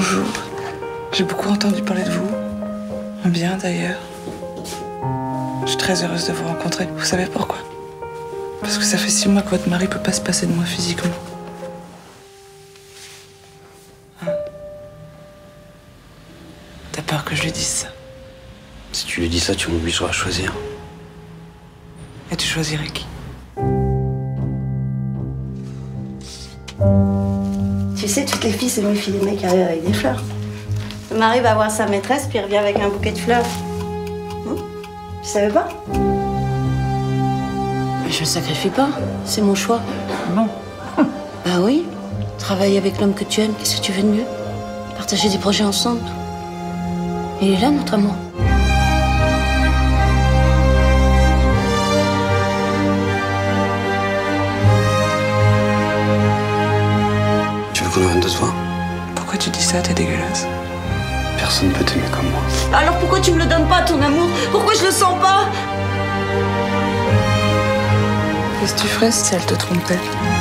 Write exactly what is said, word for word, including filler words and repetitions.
Bonjour. J'ai beaucoup entendu parler de vous. En bien d'ailleurs. Je suis très heureuse de vous rencontrer. Vous savez pourquoi? Parce que ça fait six mois que votre mari peut pas se passer de moi physiquement. Hein? T'as peur que je lui dise ça? Si tu lui dis ça, tu m'obligeras à choisir. Et tu choisirais qui? Tu sais, toutes les filles se méfient des mecs qui arrivent avec des fleurs. Le mari va voir sa maîtresse, puis il revient avec un bouquet de fleurs. Hum? Tu savais pas? Je ne sacrifie pas, c'est mon choix. Non. Bah oui, travailler avec l'homme que tu aimes, qu'est-ce que tu veux de mieux? Partager des projets ensemble. Il est là, notre amour. Tu veux qu'on revienne de toi? Pourquoi tu dis ça? T'es dégueulasse. Personne ne peut t'aimer comme moi. Alors pourquoi tu me le donnes pas, ton amour? Pourquoi je le sens pas? Qu'est-ce que tu ferais si elle te trompait?